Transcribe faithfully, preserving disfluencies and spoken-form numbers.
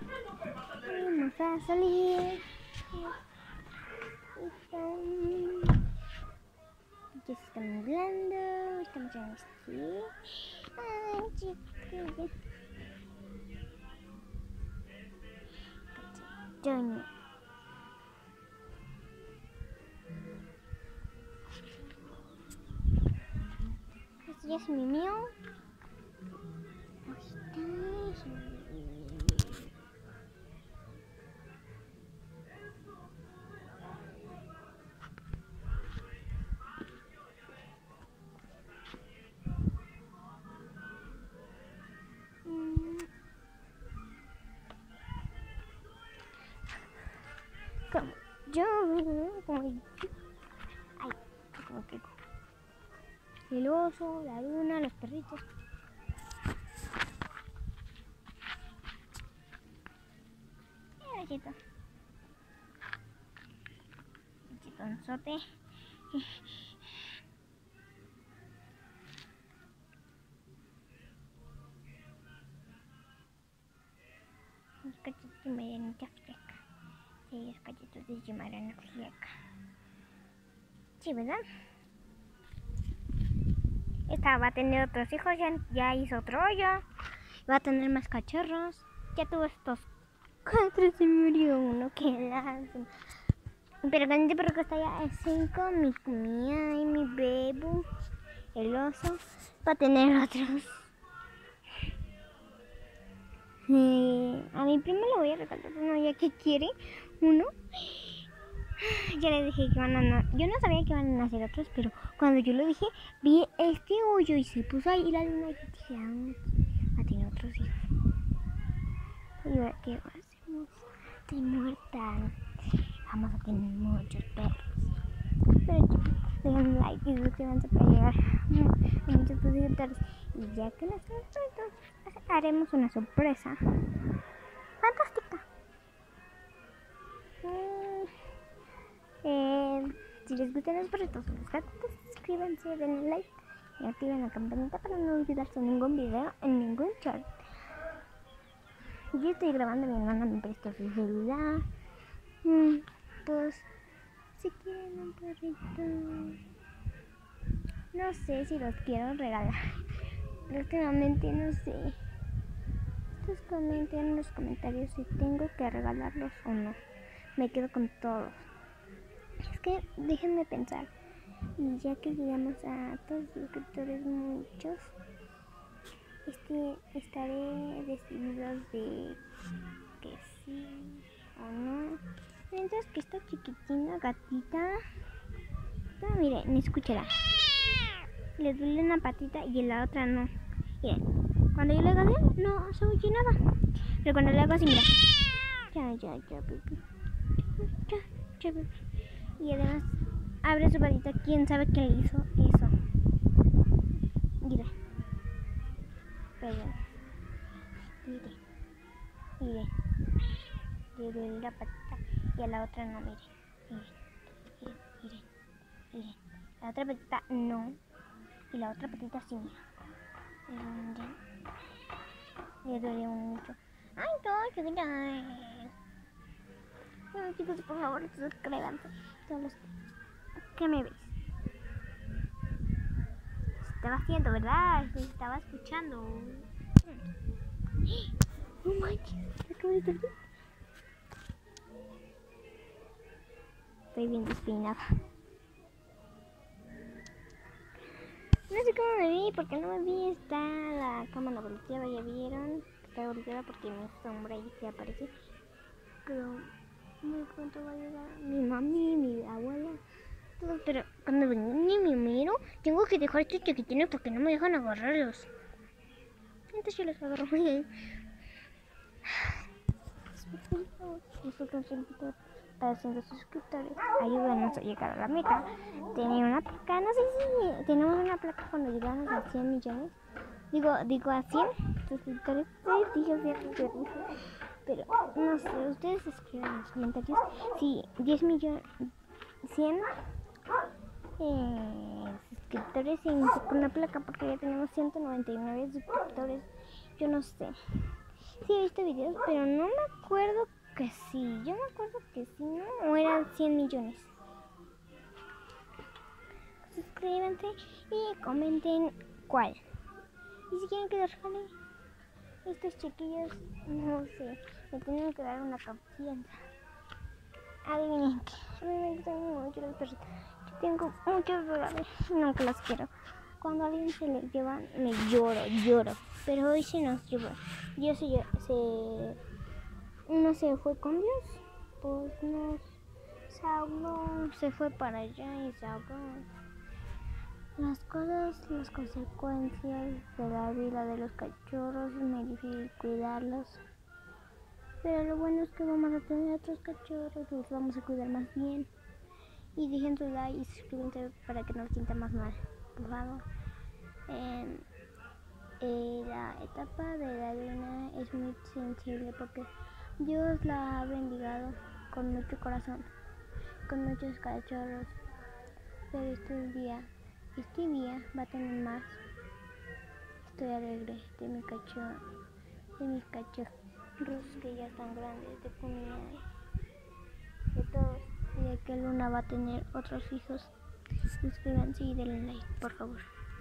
Vamos a salir. Ya se está nublando. Estamos en este. Ay, chiquillo. Cachetón. Este ya es mi mío. Ahí está. Como yo, como yo. Ay, como que el oso, la luna, los perritos. Mira, chito. Chitonzote. Los cachetos de Marianita Fleca. Sí, los cachetos de Marianita Fleca. Sí, ¿verdad? Esta va a tener otros hijos, ya, ya hizo otro hoyo. Va a tener más cachorros. Ya tuvo estos cuatro, se murió uno, que lástima. Pero grande porque está ya es cinco, mi comida y mi bebo, el oso. Va a tener otros. Eh, a mi primo le voy a regalar uno ya que quiere uno. Ya le dije que iban a nacer. Yo no sabía que iban a nacer otros, pero cuando yo lo dije, vi este hoyo y se puso ahí la luna y dije, ah, a tener otros hijos. Y ahora, ¿qué hacemos? Estoy muerta. Vamos a tener muchos perros. Pero chicos, dejen like y suscríbanse para llegar a muchos suscriptores. Y ya que nos suscritos, haremos una sorpresa fantástica. Mm, eh, si les gustan los perritos o los gatos, suscríbanse, denle like y activen la campanita para no olvidarse ningún video en ningún short. Yo estoy grabando, mi hermana me prestó su celular. Mm, pues si quieren un perrito, no sé si los quiero regalar. Últimamente no sé. Ustedes comenten en los comentarios si tengo que regalarlos o no. Me quedo con todos. Es que déjenme pensar. Y ya que llegamos a todos los suscriptores, muchos, este, estaré decidido de que sí o no. Mientras que esta chiquitina gatita, no, miren, escúchala. Le duele una patita y en la otra no. Miren, cuando yo le hago así, no se oye nada. Pero cuando le hago así, mira. Ya, ya, ya, bebé. Ya, ya, bebé. Y además, abre su patita. ¿Quién sabe quién le hizo eso? Mira. Pero, mire. Mire. Le duele la patita y a la otra no, mire. Mire, mire, mire. Mire. La otra patita no. Y la otra patita sí, mira. Le duele mucho. Ay, no, yo diría. No, chicos, por favor, suscríbanse. Todos los que me ves. Se estaba haciendo, ¿verdad? Se estaba escuchando. No manches, acabo de dormir. Estoy bien despeinada. No sé cómo me vi, porque no me vi. Está la cámara volteada, ya vieron. Está volteada porque mi sombra ahí se aparece. Pero muy pronto va a llegar mi mami, mi abuela, todos. Pero cuando venga mi miro, tengo que dejar estos chiquitines porque no me dejan agarrarlos. Entonces yo los agarro. Nosotros para cientos suscriptores, ayúdanos a llegar a la meta. Tenía una placa, no sé si tenemos una placa cuando llegamos a cien millones. Digo, digo a cien suscriptores. Sí, dije cien, pero no sé, ustedes escriban en los comentarios si diez millones, cien eh, suscriptores y con una placa, porque ya tenemos ciento noventa y nueve suscriptores. Yo no sé. Sí, he visto videos, pero no me acuerdo que sí. Yo me acuerdo que sí, ¿no? O eran cien millones. Suscríbanse y comenten cuál. Y si quieren que les regale estos chiquillos, no sé, me tienen que dar una confianza. Adivinen que a mí me gustan mucho las personas. Yo tengo muchos regalos y nunca los quiero. Cuando a alguien se le llevan, me lloro, lloro. Pero hoy se nos llevó. Dios se, se, no se fue con Dios, pues nos se ahogó, se fue para allá y se ahogó. Las cosas, las consecuencias de la vida de los cachorros, es muy difícil cuidarlos. Pero lo bueno es que vamos a tener otros cachorros, los vamos a cuidar más bien. Y dejen su like y suscríbanse para que no se sienta más mal, por favor. Eh, eh, la etapa de la luna es muy sensible porque Dios la ha bendigado con mucho corazón, con muchos cachorros. Pero este día, este día va a tener más. Estoy alegre de mi cachorro, de mis cachorros que ya están grandes, de comida, de todos, y de que Luna va a tener otros hijos. Suscríbanse y denle like, por favor.